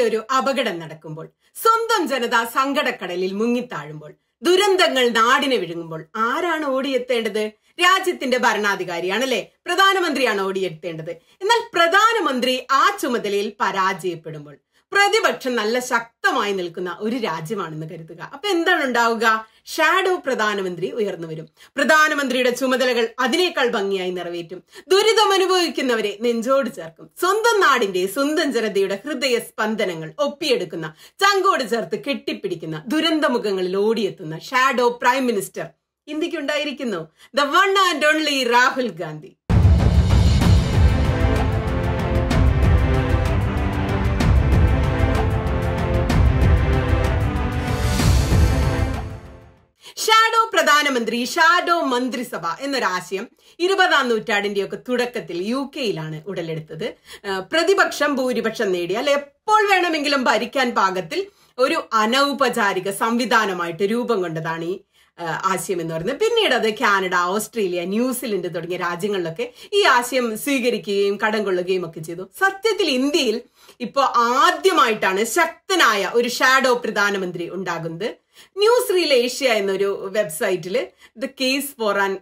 ഒരു അപകടം നടക്കുമ്പോൾ, സ്വന്തം ജനത സങ്കടക്കടലിൽ മുങ്ങിത്താഴുമ്പോൾ, ദുരന്തങ്ങൾ നാടിനെ വിഴുങ്ങുമ്പോൾ ആരാണ് ഓടിയെത്തേണ്ടത്? രാജ്യത്തിന്റെ ഭരണാധികാരിയാണല്ലേ, പ്രധാനമന്ത്രിയാണ് ഓടിയെത്തേണ്ടത്. എന്നാൽ പ്രധാനമന്ത്രി ആ ചുമതലയിൽ പരാജയപ്പെടുമ്പോൾ പ്രതിപക്ഷം നല്ല ശക്തമായി നിൽക്കുന്ന ഒരു രാജ്യമാണെന്ന് കരുതുക. അപ്പൊ എന്താണ് ഉണ്ടാവുക? ഷാഡോ പ്രധാനമന്ത്രി ഉയർന്നു വരും. പ്രധാനമന്ത്രിയുടെ ചുമതലകൾ അതിനേക്കാൾ ഭംഗിയായി നിറവേറ്റും. ദുരിതം അനുഭവിക്കുന്നവരെ നെഞ്ചോട് ചേർക്കും. സ്വന്തം നാടിന്റെ, സ്വന്തം ജനതയുടെ ഹൃദയ സ്പന്ദനങ്ങൾ ഒപ്പിയെടുക്കുന്ന, ചങ്കോട് ചേർത്ത് കെട്ടിപ്പിടിക്കുന്ന, ദുരന്തമുഖങ്ങളിൽ ഓടിയെത്തുന്ന ഷാഡോ പ്രൈം മിനിസ്റ്റർ ഇന്ത്യക്കുണ്ടായിരിക്കുന്നു. The one and only Rahul Gandhi. Shadow പ്രധാനമന്ത്രി, ഷാഡോ മന്ത്രിസഭ എന്നൊരാശയം 20-ാം നൂറ്റാണ്ടിന്റെയൊക്കെ തുടക്കത്തിൽ UK-യിലാണ് ഉടലെടുത്തത്. പ്രതിപക്ഷം ഭൂരിപക്ഷം നേടി, അല്ലെ എപ്പോൾ വേണമെങ്കിലും ഭരിക്കാൻ പാകത്തിൽ ഒരു അനൗപചാരിക സംവിധാനമായിട്ട് രൂപം കൊണ്ടതാണ് ഈ ആശയം എന്ന് പറയുന്നത്. പിന്നീട് അത് കാനഡ, ഓസ്ട്രേലിയ, ന്യൂസിലൻഡ് തുടങ്ങിയ രാജ്യങ്ങളിലൊക്കെ ഈ ആശയം സ്വീകരിക്കുകയും കടം കൊള്ളുകയും ഒക്കെ ചെയ്തു. സത്യത്തിൽ ഇന്ത്യയിൽ ഇപ്പോൾ ആദ്യമായിട്ടാണ് ശക്തനായ ഒരു ഷാഡോ പ്രധാനമന്ത്രി ഉണ്ടാകുന്നത്. ന്യൂസ് റീൽ ഏഷ്യ എന്നൊരു വെബ്സൈറ്റില് the case for an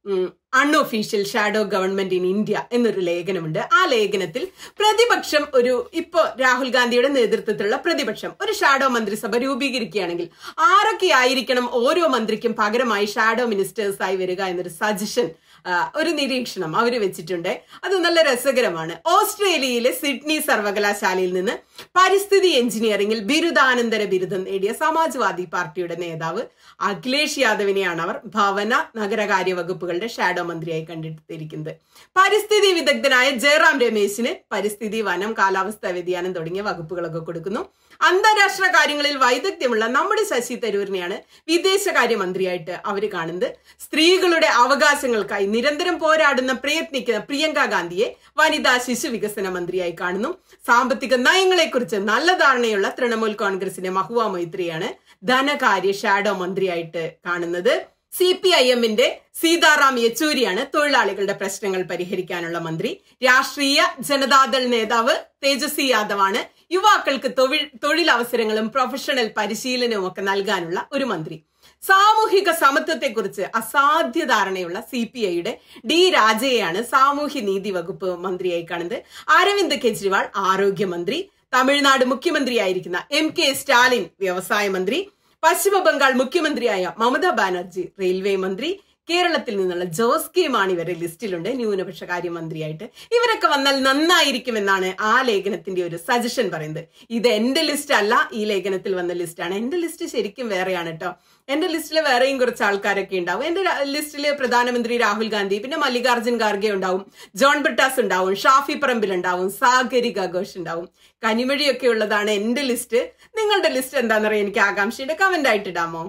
unofficial shadow government in India എന്നൊരു ലേഖനമുണ്ട്. ആ ലേഖനത്തിൽ പ്രതിപക്ഷം ഇപ്പോ രാഹുൽ ഗാന്ധിയുടെ നേതൃത്വത്തിലുള്ള പ്രതിപക്ഷം ഒരു ഷാഡോ മന്ത്രിസഭ രൂപീകരിക്കുകയാണെങ്കിൽ ആരൊക്കെ ആയിരിക്കണം ഓരോ മന്ത്രിക്കും പകരമായി ഷാഡോ മിനിസ്റ്റേഴ്സായി വരിക എന്നൊരു സജഷൻ, ഒരു നിരീക്ഷണം അവർ വെച്ചിട്ടുണ്ട്. അത് നല്ല രസകരമാണ്. ഓസ്ട്രേലിയയിലെ സിഡ്നി സർവകലാശാലയിൽ നിന്ന് പരിസ്ഥിതി എഞ്ചിനീയറിംഗിൽ ബിരുദാനന്തര ബിരുദം നേടിയ സമാജ്വാദി പാർട്ടിയുടെ നേതാവ് അഖിലേഷ് യാദവിനെയാണ് അവർ ഭവന നഗരകാര്യ വകുപ്പുകളുടെ ഷാഡോ മന്ത്രിയായി കണ്ടെത്തിയിരിക്കുന്നത്. പരിസ്ഥിതി വിദഗ്ധനായ ജയറാം രമേശിന് പരിസ്ഥിതി, വനം, കാലാവസ്ഥാ വ്യതിയാനം തുടങ്ങിയ വകുപ്പുകളൊക്കെ കൊടുക്കുന്നു. അന്താരാഷ്ട്ര കാര്യങ്ങളിൽ വൈദഗ്ധ്യമുള്ള നമ്മുടെ ശശി തരൂരിനെയാണ് വിദേശകാര്യമന്ത്രിയായിട്ട് അവർ കാണുന്നത്. സ്ത്രീകളുടെ അവകാശങ്ങൾക്കായി നിരന്തരം പോരാടുന്ന, പ്രയത്നിക്കുന്ന പ്രിയങ്ക ഗാന്ധിയെ വനിതാ ശിശു വികസന മന്ത്രിയായി കാണുന്നു. സാമ്പത്തിക നയങ്ങളെക്കുറിച്ച് നല്ല ധാരണയുള്ള തൃണമൂൽ കോൺഗ്രസിന്റെ മഹുവ മൊയ്ത്രിയാണ് ധനകാര്യ ഷാഡോ മന്ത്രിയായിട്ട് കാണുന്നത്. CPIM-ന്റെ സീതാറാം യെച്ചൂരിയാണ് തൊഴിലാളികളുടെ പ്രശ്നങ്ങൾ പരിഹരിക്കാനുള്ള മന്ത്രി. രാഷ്ട്രീയ ജനതാദൾ നേതാവ് തേജസ്വി യാദവാണ് യുവാക്കൾക്ക് തൊഴിലവസരങ്ങളും പ്രൊഫഷണൽ പരിശീലനവും ഒക്കെ നൽകാനുള്ള ഒരു മന്ത്രി. സാമൂഹിക സമത്വത്തെക്കുറിച്ച് അസാധ്യ ധാരണയുള്ള CPI-യുടെ D രാജയെയാണ് സാമൂഹ്യ നീതി വകുപ്പ് മന്ത്രിയായി കാണുന്നത്. അരവിന്ദ് കെജ്രിവാൾ ആരോഗ്യമന്ത്രി. തമിഴ്നാട് മുഖ്യമന്ത്രിയായിരിക്കുന്ന MK സ്റ്റാലിൻ വ്യവസായ മന്ത്രി. പശ്ചിമ ബംഗാൾ മുഖ്യമന്ത്രിയായ മമതാ ബാനർജി റെയിൽവേ മന്ത്രി. കേരളത്തിൽ നിന്നുള്ള ജോസ് കെ മാണി വരെ ലിസ്റ്റിലുണ്ട് ന്യൂനപക്ഷ കാര്യമന്ത്രിയായിട്ട്. ഇവരൊക്കെ വന്നാൽ നന്നായിരിക്കുമെന്നാണ് ആ ലേഖനത്തിന്റെ ഒരു സജഷൻ പറയുന്നത്. ഇത് എന്റെ ലിസ്റ്റ് അല്ല, ഈ ലേഖനത്തിൽ വന്ന ലിസ്റ്റാണ്. എന്റെ ലിസ്റ്റ് ശരിക്കും വേറെയാണ് കേട്ടോ. എന്റെ ലിസ്റ്റിൽ വേറെയും കുറച്ച് ആൾക്കാരൊക്കെ ഉണ്ടാവും. എന്റെ ലിസ്റ്റില് പ്രധാനമന്ത്രി രാഹുൽ ഗാന്ധി, പിന്നെ മല്ലികാർജുൻ ഖാർഗെ ഉണ്ടാവും, ജോൺ ബ്രിട്ടാസ് ഉണ്ടാവും, ഷാഫി പറമ്പിൽ ഉണ്ടാവും, സാഗരിക ഘോഷ് ഉണ്ടാവും, കനിമൊഴിയൊക്കെ ഉള്ളതാണ് എന്റെ ലിസ്റ്റ്. നിങ്ങളുടെ ലിസ്റ്റ് എന്താണെന്നറിയാൻ എനിക്ക് ആകാംക്ഷയുടെ കമന്റ് ആയിട്ട് ഇടാമോ?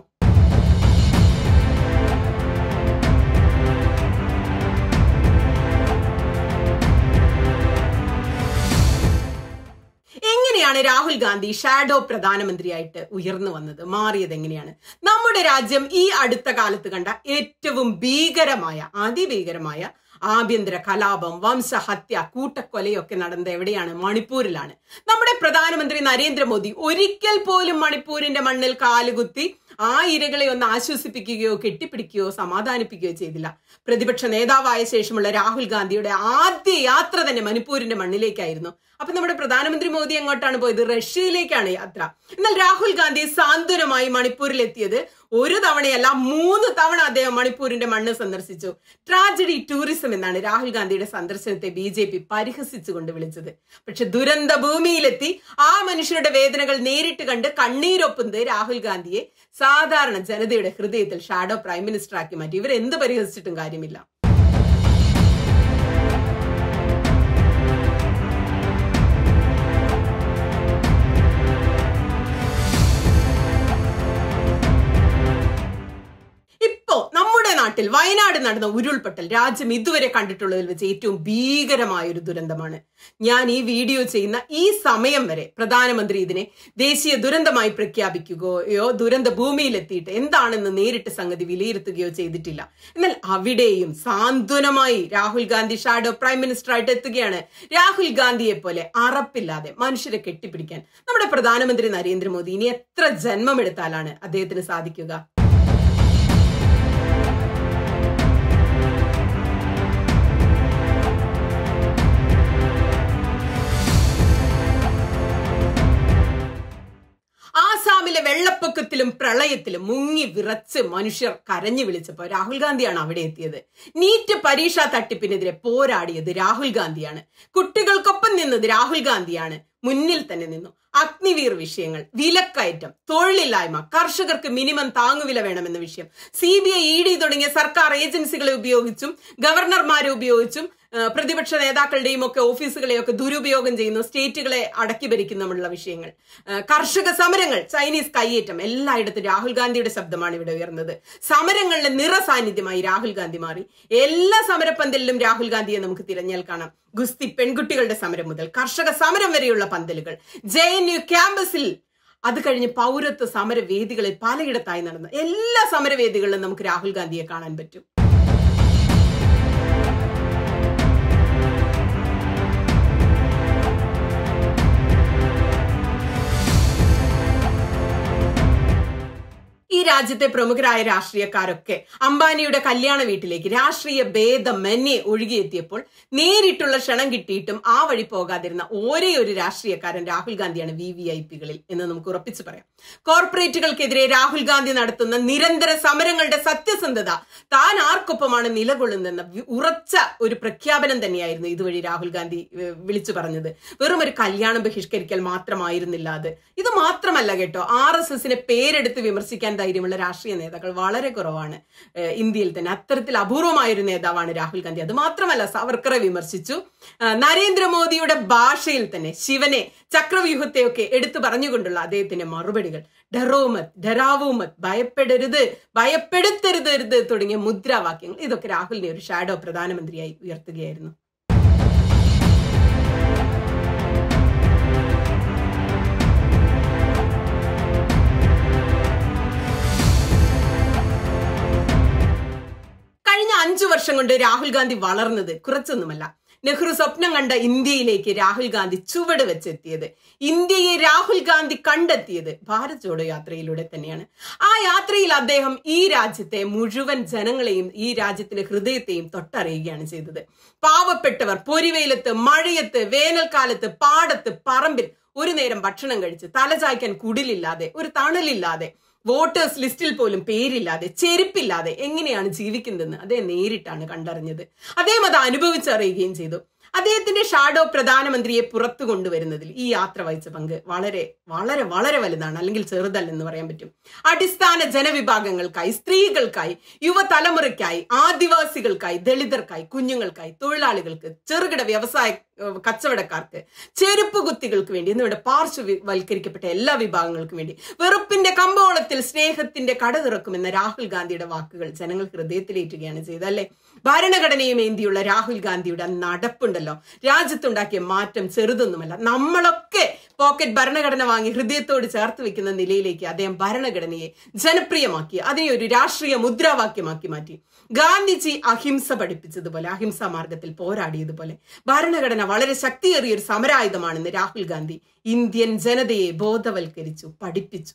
എങ്ങനെയാണ് രാഹുൽ ഗാന്ധി ഷാഡോ പ്രധാനമന്ത്രിയായിട്ട് ഉയർന്നു വന്നത്, മാറിയത് എങ്ങനെയാണ്? നമ്മുടെ രാജ്യം ഈ അടുത്ത കാലത്ത് കണ്ട ഏറ്റവും അതിഭീകരമായ ആഭ്യന്തര കലാപം, വംശഹത്യ, കൂട്ടക്കൊലയൊക്കെ നടന്നത് എവിടെയാണ്? മണിപ്പൂരിലാണ്. നമ്മുടെ പ്രധാനമന്ത്രി നരേന്ദ്രമോദി ഒരിക്കൽ പോലും മണിപ്പൂരിന്റെ മണ്ണിൽ കാലുകുത്തി ആ ഇരകളെ ഒന്ന് ആശ്വസിപ്പിക്കുകയോ കെട്ടിപ്പിടിക്കുകയോ സമാധാനിപ്പിക്കുകയോ ചെയ്തില്ല. പ്രതിപക്ഷ നേതാവായ ശേഷമുള്ള രാഹുൽ ഗാന്ധിയുടെ ആദ്യ യാത്ര തന്നെ മണിപ്പൂരിന്റെ മണ്ണിലേക്കായിരുന്നു. അപ്പൊ നമ്മുടെ പ്രധാനമന്ത്രി മോദി എങ്ങോട്ടാണ് പോയത്? റഷ്യയിലേക്കാണ് യാത്ര. എന്നാൽ രാഹുൽ ഗാന്ധി സാന്ത്വനമായി മണിപ്പൂരിൽ എത്തിയത് ഒരു തവണയല്ല, 3 തവണ അദ്ദേഹം മണിപ്പൂരിന്റെ മണ്ണ് സന്ദർശിച്ചു. ട്രാജഡി ടൂറിസം എന്നാണ് രാഹുൽ ഗാന്ധിയുടെ സന്ദർശനത്തെ BJP പരിഹസിച്ചുകൊണ്ട് വിളിച്ചത്. പക്ഷെ ദുരന്ത ഭൂമിയിലെത്തി ആ മനുഷ്യരുടെ വേദനകൾ നേരിട്ട് കണ്ട് കണ്ണീരൊപ്പുന്നത് രാഹുൽ ഗാന്ധിയെ സാധാരണ ജനതയുടെ ഹൃദയത്തിൽ ഷാഡോ പ്രൈം മിനിസ്റ്റർ ആക്കി മാറ്റി. ഇവരെന്ത് പരിഹസിച്ചിട്ടും കാര്യമില്ല. ഉരുൾപൊട്ടൽ, വയനാട് നടന്ന ഉരുൾപൊട്ടൽ രാജ്യം ഇതുവരെ കണ്ടിട്ടുള്ളതിൽ വെച്ച് ഏറ്റവും ഭീകരമായ ഒരു ദുരന്തമാണ്. ഞാൻ ഈ വീഡിയോ ചെയ്യുന്ന ഈ സമയം വരെ പ്രധാനമന്ത്രി ഇതിനെ ദേശീയ ദുരന്തമായി പ്രഖ്യാപിക്കുകയോ ദുരന്ത ഭൂമിയിലെത്തിയിട്ട് എന്താണെന്ന് നേരിട്ട് സംഗതി വിലയിരുത്തുകയോ ചെയ്തിട്ടില്ല. എന്നാൽ അവിടെയും സാന്ത്വനമായി Rahul Gandhi shadow prime minister ആയിട്ട് എത്തുകയാണ്. രാഹുൽ ഗാന്ധിയെ പോലെ അറപ്പില്ലാതെ മനുഷ്യരെ കെട്ടിപ്പിടിക്കാൻ നമ്മുടെ പ്രധാനമന്ത്രി നരേന്ദ്രമോദി ഇനി എത്ര ജന്മമെടുത്താലാണ് അദ്ദേഹത്തിന് സാധിക്കുക? ആസാമിലെ വെള്ളപ്പൊക്കത്തിലും പ്രളയത്തിലും മുങ്ങി വിറച്ച് മനുഷ്യർ കരഞ്ഞു വിളിച്ചപ്പോൾ രാഹുൽ ഗാന്ധിയാണ് അവിടെ എത്തിയത്. നീറ്റ് പരീക്ഷാ തട്ടിപ്പിനെതിരെ പോരാടിയത് രാഹുൽ ഗാന്ധിയാണ്. കുട്ടികൾക്കൊപ്പം നിന്നത് രാഹുൽ ഗാന്ധിയാണ്. മുന്നിൽ തന്നെ നിന്നു. അഗ്നിവീർ വിഷയങ്ങൾ, വിലക്കയറ്റം, തൊഴിലില്ലായ്മ, കർഷകർക്ക് മിനിമം താങ്ങുവില വേണമെന്ന വിഷയം, CBI, ED തുടങ്ങിയ സർക്കാർ ഏജൻസികളെ ഉപയോഗിച്ചും ഗവർണർമാരെ ഉപയോഗിച്ചും പ്രതിപക്ഷ നേതാക്കളുടെയും ഒക്കെ ഓഫീസുകളെയൊക്കെ ദുരുപയോഗം ചെയ്യുന്നു, സ്റ്റേറ്റുകളെ അടക്കി ഭരിക്കുന്നുമുള്ള വിഷയങ്ങൾ, കർഷക സമരങ്ങൾ, ചൈനീസ് കയ്യേറ്റം, എല്ലായിടത്തും രാഹുൽ ഗാന്ധിയുടെ ശബ്ദമാണ് ഇവിടെ ഉയർന്നത്. സമരങ്ങളിലെ നിറസാന്നിധ്യമായി രാഹുൽ ഗാന്ധി മാറി. എല്ലാ സമരപ്പന്തലിലും രാഹുൽ ഗാന്ധിയെ നമുക്ക് തിരഞ്ഞാൽ കാണാം. ഗുസ്തി പെൺകുട്ടികളുടെ സമരം മുതൽ കർഷക സമരം വരെയുള്ള പന്തലുകൾ, JNU ക്യാമ്പസിൽ, അത് കഴിഞ്ഞ് പൗരത്വ സമരവേദികളിൽ പലയിടത്തായി നടന്ന എല്ലാ സമരവേദികളിലും നമുക്ക് രാഹുൽ ഗാന്ധിയെ കാണാൻ പറ്റും. ഈ രാജ്യത്തെ പ്രമുഖരായ രാഷ്ട്രീയക്കാരൊക്കെ അംബാനിയുടെ കല്യാണ വീട്ടിലേക്ക് രാഷ്ട്രീയ ഭേദമന്യേ ഒഴുകിയെത്തിയപ്പോൾ നേരിട്ടുള്ള ക്ഷണം കിട്ടിയിട്ടും ആ വഴി പോകാതിരുന്ന ഒരേ ഒരു രാഷ്ട്രീയക്കാരൻ രാഹുൽ ഗാന്ധിയാണ് VVIPകളിൽ എന്ന് നമുക്ക് ഉറപ്പിച്ചു പറയാം. കോർപ്പറേറ്റുകൾക്കെതിരെ രാഹുൽ ഗാന്ധി നടത്തുന്ന നിരന്തര സമരങ്ങളുടെ സത്യസന്ധത, താൻ ആർക്കൊപ്പമാണ് നിലകൊള്ളുന്നെന്ന ഉറച്ച ഒരു പ്രഖ്യാപനം തന്നെയായിരുന്നു ഇതുവഴി രാഹുൽ ഗാന്ധി വിളിച്ചു പറഞ്ഞത്. വെറും ഒരു കല്യാണം ബഹിഷ്കരിക്കൽ മാത്രമായിരുന്നില്ല അത്. ഇത് മാത്രമല്ല കേട്ടോ, RSSനെ പേരെടുത്ത് വിമർശിക്കാൻ ധൈര്യമുള്ള രാഷ്ട്രീയ നേതാക്കൾ വളരെ കുറവാണ് ഇന്ത്യയിൽ തന്നെ. അത്തരത്തിൽ അപൂർവമായൊരു നേതാവാണ് രാഹുൽ ഗാന്ധി. അത് മാത്രമല്ല, സവർക്കറെ വിമർശിച്ചു. നരേന്ദ്രമോദിയുടെ ഭാഷയിൽ തന്നെ ശിവനെ, ചക്രവ്യൂഹത്തെയൊക്കെ എടുത്തു പറഞ്ഞുകൊണ്ടുള്ള അദ്ദേഹത്തിന്റെ മറുപടികൾ, ഡറോമത്, ഡരാവൂമത്, ഭയപ്പെടരുത്, ഭയപ്പെടുത്തരുത് തുടങ്ങിയ മുദ്രാവാക്യങ്ങൾ, ഇതൊക്കെ രാഹുലിനെ ഒരു ഷാഡോ പ്രധാനമന്ത്രിയായി ഉയർത്തുകയായിരുന്നു. കഴിഞ്ഞ 5 വർഷം കൊണ്ട് രാഹുൽ ഗാന്ധി വളർന്നത് കുറച്ചൊന്നുമല്ല. നെഹ്റു സ്വപ്നം കണ്ട ഇന്ത്യയിലേക്ക് രാഹുൽ ഗാന്ധി ചുവട് വെച്ചെത്തിയത്, ഇന്ത്യയെ രാഹുൽ ഗാന്ധി കണ്ടെത്തിയത് ഭാരത് ജോഡോ യാത്രയിലൂടെ തന്നെയാണ്. ആ യാത്രയിൽ അദ്ദേഹം ഈ രാജ്യത്തെ മുഴുവൻ ജനങ്ങളെയും, ഈ രാജ്യത്തിന്റെ ഹൃദയത്തെയും തൊട്ടറിയുകയാണ് ചെയ്തത്. പാവപ്പെട്ടവർ പൊരിവെയിലത്ത്, മഴയത്ത്, വേനൽക്കാലത്ത്, പാടത്ത്, പറമ്പിൽ ഒരു നേരം ഭക്ഷണം കഴിച്ച് തലചായ്ക്കാൻ കുടിലില്ലാതെ, ഒരു തണലില്ലാതെ, വോട്ടേഴ്സ് ലിസ്റ്റിൽ പോലും പേരില്ലാതെ, ചെരുപ്പില്ലാതെ എങ്ങനെയാണ് ജീവിക്കുന്നതെന്ന് അദ്ദേഹം നേരിട്ടാണ് കണ്ടറിഞ്ഞത്. അദ്ദേഹം അത് അനുഭവിച്ചറിയുകയും ചെയ്തു. അദ്ദേഹത്തിന്റെ ഷാഡോ പ്രധാനമന്ത്രിയെ പുറത്തു കൊണ്ടുവരുന്നതിൽ ഈ യാത്ര വഹിച്ച പങ്ക് വളരെ വളരെ വളരെ വലുതാണ്, അല്ലെങ്കിൽ ചെറുതല്ലെന്ന് പറയാൻ പറ്റും. അടിസ്ഥാന ജനവിഭാഗങ്ങൾക്കായി, സ്ത്രീകൾക്കായി, യുവതലമുറയ്ക്കായി, ആദിവാസികൾക്കായി, ദളിതർക്കായി, കുഞ്ഞുങ്ങൾക്കായി, തൊഴിലാളികൾക്ക്, ചെറുകിട വ്യവസായ കച്ചവടക്കാർക്ക്, ചെരുപ്പ് കുത്തികൾക്ക് വേണ്ടി, എന്നിവിടെ പാർശ്വവൽക്കരിക്കപ്പെട്ട എല്ലാ വിഭാഗങ്ങൾക്കും വേണ്ടി വെറുപ്പിന്റെ കമ്പോളത്തിൽ സ്നേഹത്തിന്റെ കട തുറക്കുമെന്ന രാഹുൽ ഗാന്ധിയുടെ വാക്കുകൾ ജനങ്ങൾ ഹൃദയത്തിലേറ്റുകയാണ് ചെയ്തത്, അല്ലെ? ഭരണഘടനയും ഏന്തിയുള്ള രാഹുൽ ഗാന്ധിയുടെ നടപ്പുണ്ടല്ലോ, രാജ്യത്തുണ്ടാക്കിയ മാറ്റം ചെറുതൊന്നുമല്ല. നമ്മളൊക്കെ പോക്കറ്റ് ഭരണഘടന വാങ്ങി ഹൃദയത്തോട് ചേർത്ത് വെക്കുന്ന നിലയിലേക്ക് അദ്ദേഹം ഭരണഘടനയെ ജനപ്രിയമാക്കി, അതിനെ ഒരു രാഷ്ട്രീയ മുദ്രാവാക്യമാക്കി മാറ്റി. ഗാന്ധിജി അഹിംസ പഠിപ്പിച്ചതുപോലെ, അഹിംസാ മാർഗത്തിൽ പോരാടിയതുപോലെ ഭരണഘടന വളരെ ശക്തിയേറിയ ഒരു സമരായുധമാണെന്ന് രാഹുൽ ഗാന്ധി ഇന്ത്യൻ ജനതയെ ബോധവൽക്കരിച്ചു, പഠിപ്പിച്ചു.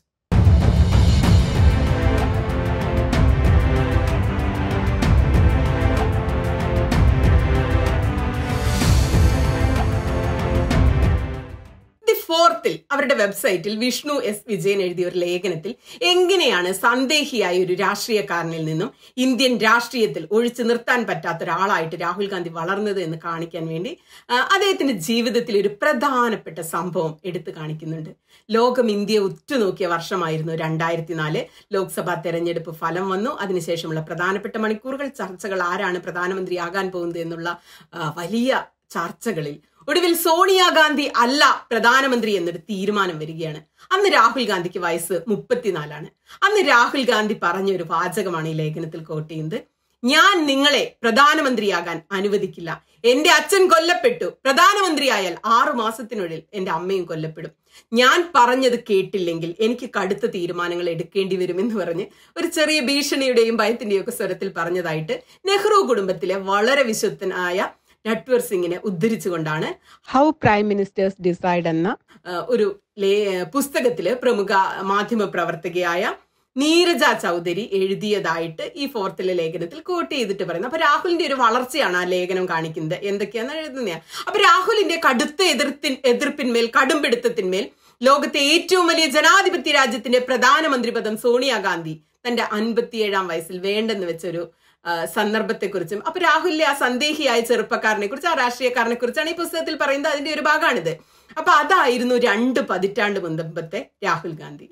ഫോർത്തിൽ അവരുടെ വെബ്സൈറ്റിൽ വിഷ്ണു S. വിജയൻ എഴുതിയ ഒരു ലേഖനത്തിൽ എങ്ങനെയാണ് സന്ദേഹിയായ ഒരു രാഷ്ട്രീയക്കാരനിൽ നിന്നും ഇന്ത്യൻ രാഷ്ട്രീയത്തിൽ ഒഴിച്ചു നിർത്താൻ പറ്റാത്ത ഒരാളായിട്ട് രാഹുൽ ഗാന്ധി വളർന്നത് എന്ന് കാണിക്കാൻ വേണ്ടി അദ്ദേഹത്തിന്റെ ജീവിതത്തിൽ ഒരു പ്രധാനപ്പെട്ട സംഭവം എടുത്തു കാണിക്കുന്നുണ്ട്. ലോകം ഇന്ത്യയെ ഉറ്റുനോക്കിയ വർഷമായിരുന്നു 2004. ലോക്സഭാ തെരഞ്ഞെടുപ്പ് ഫലം വന്നു. അതിനുശേഷമുള്ള പ്രധാനപ്പെട്ട മണിക്കൂറുകൾ, ചർച്ചകൾ, ആരാണ് പ്രധാനമന്ത്രിയാകാൻ പോകുന്നത് എന്നുള്ള വലിയ ചർച്ചകളിൽ ഒടുവിൽ സോണിയാഗാന്ധി അല്ല പ്രധാനമന്ത്രി എന്നൊരു തീരുമാനം വരികയാണ്. അന്ന് രാഹുൽ ഗാന്ധിക്ക് വയസ്സ് 34. അന്ന് രാഹുൽ ഗാന്ധി പറഞ്ഞ ഒരു വാചകമാണ് ഈ ലേഖനത്തിൽ കോട്ട് ചെയ്യുന്നത്. ഞാൻ നിങ്ങളെ പ്രധാനമന്ത്രിയാകാൻ അനുവദിക്കില്ല. എന്റെ അച്ഛൻ കൊല്ലപ്പെട്ടു, പ്രധാനമന്ത്രിയായാൽ 6 മാസത്തിനുള്ളിൽ എന്റെ അമ്മയും കൊല്ലപ്പെടും. ഞാൻ പറഞ്ഞത് കേട്ടില്ലെങ്കിൽ എനിക്ക് കടുത്ത തീരുമാനങ്ങൾ എടുക്കേണ്ടി വരും എന്ന് പറഞ്ഞ് ഒരു ചെറിയ ഭീഷണിയുടെയും ഭയത്തിന്റെയും ഒക്കെ സ്വരത്തിൽ പറഞ്ഞതായിട്ട് നെഹ്റു കുടുംബത്തിലെ വളരെ വിശ്വസ്തനായ നട്വർ സിംഗിനെ ഉദ്ധരിച്ചുകൊണ്ടാണ് ഹൗ പ്രൈം മിനിസ്റ്റേഴ്സ് ഡിസൈഡ് എന്ന ഒരു പുസ്തകത്തില് പ്രമുഖ മാധ്യമ പ്രവർത്തകയായ നീരജ ചൗധരി എഴുതിയതായിട്ട് ഈ 4th ലേഖനത്തിൽ കോട്ട് ചെയ്തിട്ട് പറയുന്നത്. അപ്പൊ രാഹുലിന്റെ ഒരു വളർച്ചയാണ് ആ ലേഖനം കാണിക്കുന്നത്. എന്തൊക്കെയാണെന്ന് എഴുതുന്നത്. അപ്പൊ രാഹുലിന്റെ കടുത്ത എതിർപ്പിന്മേൽ കടുംപിടുത്തത്തിന്മേൽ ലോകത്തെ ഏറ്റവും വലിയ ജനാധിപത്യ രാജ്യത്തിന്റെ പ്രധാനമന്ത്രി പദം സോണിയാഗാന്ധി തന്റെ 57-ാം വയസ്സിൽ വേണ്ടെന്ന് വെച്ചൊരു സന്ദർഭത്തെക്കുറിച്ചും അപ്പൊ രാഹുലിലെ ആ സന്ദേഹിയായ ചെറുപ്പക്കാരനെ കുറിച്ച്, ആ രാഷ്ട്രീയക്കാരനെ കുറിച്ചാണ് ഈ പുസ്തകത്തിൽ പറയുന്നത്. അതിന്റെ ഒരു ഭാഗമാണിത്. അപ്പൊ അതായിരുന്നു 2 പതിറ്റാണ്ട് മുമ്പത്തെ രാഹുൽ ഗാന്ധി.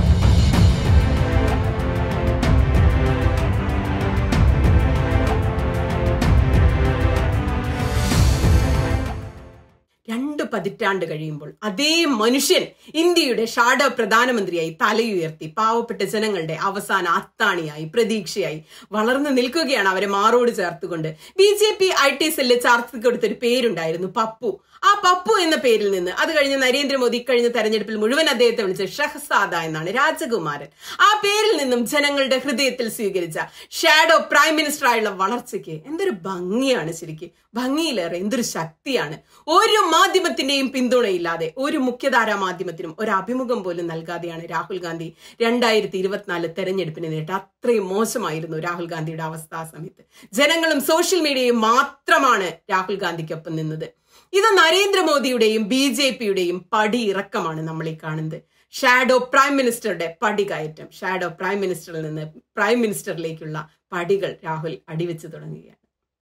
പതിറ്റാണ്ട് കഴിയുമ്പോൾ അതേ മനുഷ്യൻ ഇന്ത്യയുടെ ഷാഡോ പ്രധാനമന്ത്രിയായി തലയുയർത്തി പാവപ്പെട്ട ജനങ്ങളുടെ അവസാന അത്താണിയായി പ്രതീക്ഷയായി വളർന്നു നിൽക്കുകയാണ്. അവരെ മാറോട് ചേർത്തുകൊണ്ട് BJP IT സെല്ല് ചാർത്തി കൊടുത്തൊരു പേരുണ്ടായിരുന്നു, പപ്പു. ആ പപ്പു എന്ന പേരിൽ നിന്ന് അത് കഴിഞ്ഞ് നരേന്ദ്രമോദി കഴിഞ്ഞ തെരഞ്ഞെടുപ്പിൽ മുഴുവൻ അദ്ദേഹത്തെ വിളിച്ച് ഷഹസാദ എന്നാണ്, രാജകുമാരൻ. ആ പേരിൽ നിന്നും ജനങ്ങളുടെ ഹൃദയത്തിൽ സ്വീകരിച്ച ഷാഡോ പ്രൈം മിനിസ്റ്റർ ആയുള്ള വളർച്ചയ്ക്ക് എന്തൊരു ഭംഗിയാണ്. ശരിക്കും ഭംഗിയിലേറെ എന്തൊരു ശക്തിയാണ്. ഒരു മാധ്യമത്തിന്റെയും പിന്തുണയില്ലാതെ, ഒരു മുഖ്യധാരാ മാധ്യമത്തിനും ഒരു അഭിമുഖം പോലും നൽകാതെയാണ് രാഹുൽ ഗാന്ധി 2024 തെരഞ്ഞെടുപ്പിന് നേരിട്ട്. അത്രയും മോശമായിരുന്നു രാഹുൽ ഗാന്ധിയുടെ അവസ്ഥ ആ സമയത്ത്. ജനങ്ങളും സോഷ്യൽ മീഡിയയും മാത്രമാണ് രാഹുൽ ഗാന്ധിക്കൊപ്പം നിന്നത്. ഇത് നരേന്ദ്രമോദിയുടെയും BJPയുടെയും പടി ഇറക്കമാണ് നമ്മൾ ഈ കാണുന്നത്. ഷാഡോ പ്രൈം മിനിസ്റ്ററുടെ പടി കയറ്റം. ഷാഡോ പ്രൈം മിനിസ്റ്ററിൽ നിന്ന് പ്രൈം മിനിസ്റ്ററിലേക്കുള്ള പടികൾ രാഹുൽ അടിവെച്ച് തുടങ്ങുകയാണ്.